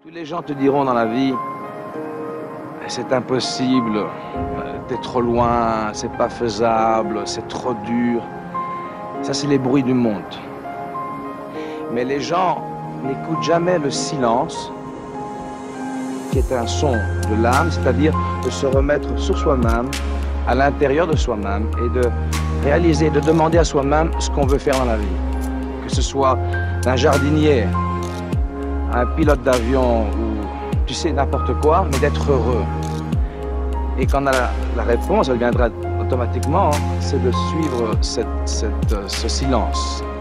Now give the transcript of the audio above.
Tous les gens te diront dans la vie, c'est impossible, t'es trop loin, c'est pas faisable, c'est trop dur. Ça, c'est les bruits du monde. Mais les gens n'écoutent jamais le silence, qui est un son de l'âme, c'est-à-dire de se remettre sur soi-même, à l'intérieur de soi-même, et de réaliser, de demander à soi-même ce qu'on veut faire dans la vie. Que ce soit un jardinier, un pilote d'avion ou tu sais n'importe quoi, mais d'être heureux. Et quand on a la réponse, elle viendra automatiquement, c'est de suivre ce silence.